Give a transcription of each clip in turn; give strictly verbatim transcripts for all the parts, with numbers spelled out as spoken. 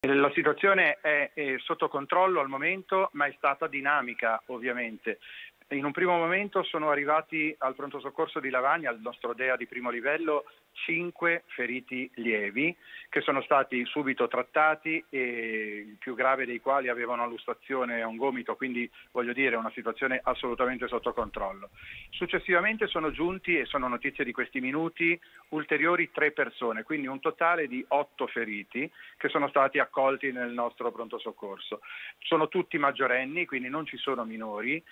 La situazione è, è sotto controllo al momento, ma è stata dinamica ovviamente. In un primo momento sono arrivati al pronto soccorso di Lavagna, al nostro D E A di primo livello, cinque feriti lievi che sono stati subito trattati, e il più grave dei quali aveva una lussazione a un gomito, quindi voglio dire una situazione assolutamente sotto controllo. Successivamente sono giunti, e sono notizie di questi minuti, ulteriori tre persone, quindi un totale di otto feriti che sono stati accolti nel nostro pronto soccorso. Sono tutti maggiorenni, quindi non ci sono minori,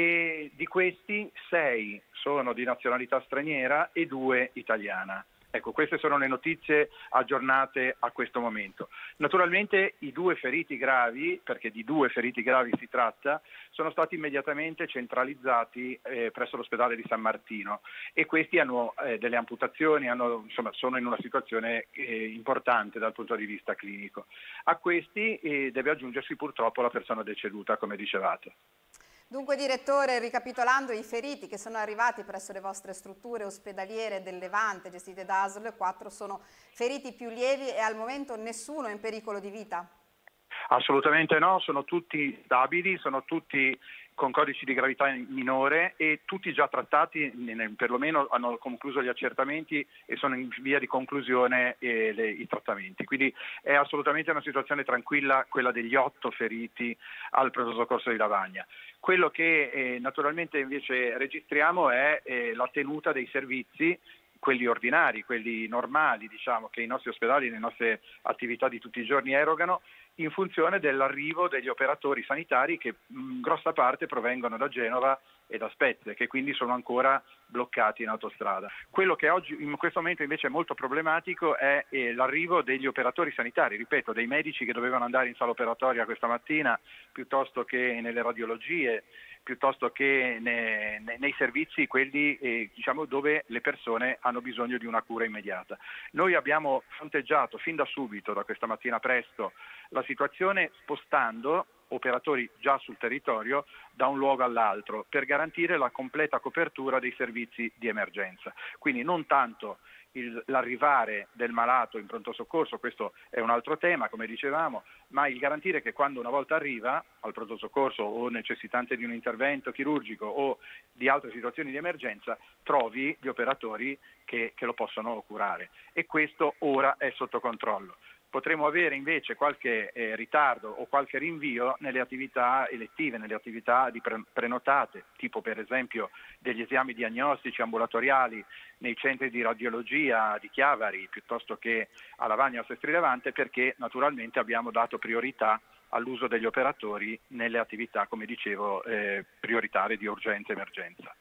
e di questi sei sono di nazionalità straniera e due italiana. Ecco, queste sono le notizie aggiornate a questo momento. Naturalmente i due feriti gravi, perché di due feriti gravi si tratta, sono stati immediatamente centralizzati eh, presso l'ospedale di San Martino, e questi hanno eh, delle amputazioni, hanno, insomma, sono in una situazione eh, importante dal punto di vista clinico. A questi eh, deve aggiungersi purtroppo la persona deceduta, come dicevate. Dunque, direttore, ricapitolando, i feriti che sono arrivati presso le vostre strutture ospedaliere del Levante gestite da A S L, quattro sono feriti più lievi e al momento nessuno è in pericolo di vita? Assolutamente no, sono tutti stabili, sono tutti con codici di gravità minore e tutti già trattati, perlomeno hanno concluso gli accertamenti e sono in via di conclusione eh, le, i trattamenti. Quindi è assolutamente una situazione tranquilla quella degli otto feriti al pronto soccorso di Lavagna. Quello che eh, naturalmente invece registriamo è eh, la tenuta dei servizi, quelli ordinari, quelli normali, diciamo, che i nostri ospedali, le nostre attività di tutti i giorni erogano, in funzione dell'arrivo degli operatori sanitari che in grossa parte provengono da Genova e da Spezia, che quindi sono ancora bloccati in autostrada. Quello che oggi in questo momento invece è molto problematico è eh, l'arrivo degli operatori sanitari, ripeto, dei medici che dovevano andare in sala operatoria questa mattina, piuttosto che nelle radiologie, piuttosto che ne, ne, nei servizi quelli eh, diciamo, dove le persone hanno bisogno di una cura immediata. Noi abbiamo fronteggiato fin da subito, da questa mattina presto, la situazione spostando operatori già sul territorio da un luogo all'altro per garantire la completa copertura dei servizi di emergenza. Quindi non tanto il, l'arrivare del malato in pronto soccorso, questo è un altro tema, come dicevamo, ma il garantire che quando una volta arriva al pronto soccorso o necessitante di un intervento chirurgico o di altre situazioni di emergenza, trovi gli operatori che, che lo possono curare, e questo ora è sotto controllo. Potremo avere invece qualche eh, ritardo o qualche rinvio nelle attività elettive, nelle attività di pre- prenotate, tipo per esempio degli esami diagnostici ambulatoriali nei centri di radiologia di Chiavari piuttosto che a Lavagna o Sestri Levante, perché naturalmente abbiamo dato priorità all'uso degli operatori nelle attività, come dicevo, eh, prioritarie di urgenza e emergenza.